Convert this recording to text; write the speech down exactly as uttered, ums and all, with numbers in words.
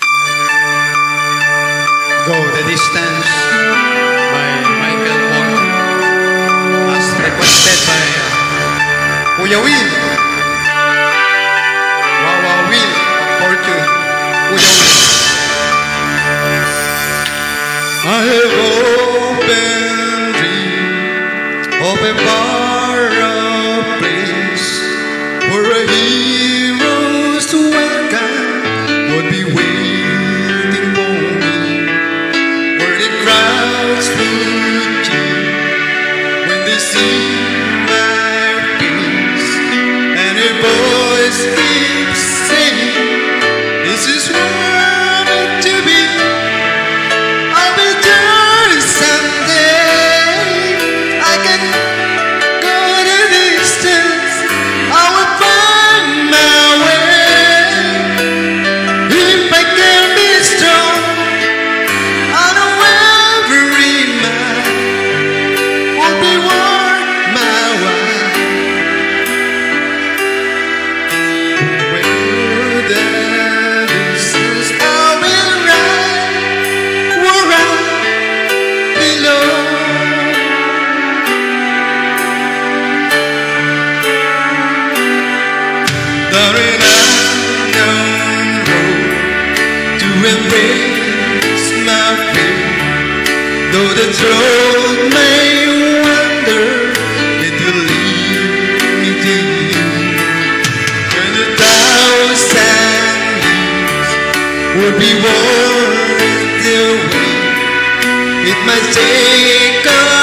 Go the Distance by Michael Walker, as requested by Kuya Will. Wawa Will of Fortune. Kuya Will. I have open dream of a fireplace where a hero's welcome would be waiting for me, where the crowds would cheer when they see my face, and a voice keeps saying, "This is where I'm meant to be. I'll be there someday. I can go the distance. I will find my way. If I can be strong, I know every mile will be worth my while. Where the distance, I will ride where I belong." Down an unknown road to embrace my fate, though the road may wander, it will lead me to you. When a thousand years would be worth the wait, it might take a